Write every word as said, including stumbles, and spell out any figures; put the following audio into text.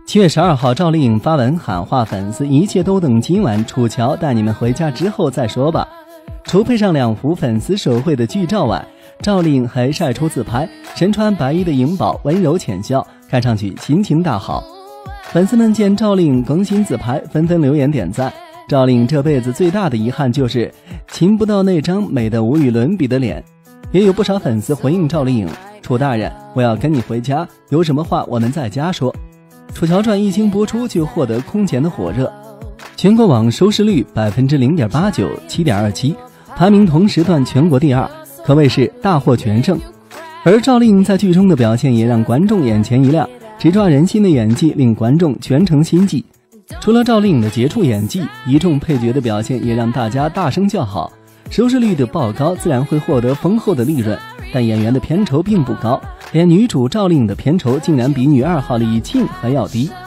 七月十二号，赵丽颖发文喊话粉丝，一切都等今晚楚乔带你们回家之后再说吧。除配上两幅粉丝手绘的剧照外，赵丽颖还晒出自拍，身穿白衣的颖宝温柔浅笑，看上去心情大好。粉丝们见赵丽颖更新自拍，纷纷留言点赞。赵丽颖这辈子最大的遗憾就是亲不到那张美得无与伦比的脸。也有不少粉丝回应赵丽颖，楚大人，我要跟你回家，有什么话我们在家说。楚乔传一经播出就获得空前的火热，全国网收视率 百分之零点八九 七点二七， 排名同时段全国第二，可谓是大获全胜。而赵丽颖在剧中的表现也让观众眼前一亮，直抓人心的演技令观众全程心悸。除了赵丽颖的杰出演技，一众配角的表现也让大家大声叫好。收视率的爆高自然会获得丰厚的利润，但演员的片酬并不高，连女主赵丽颖的片酬竟然比女二号李沁还要低。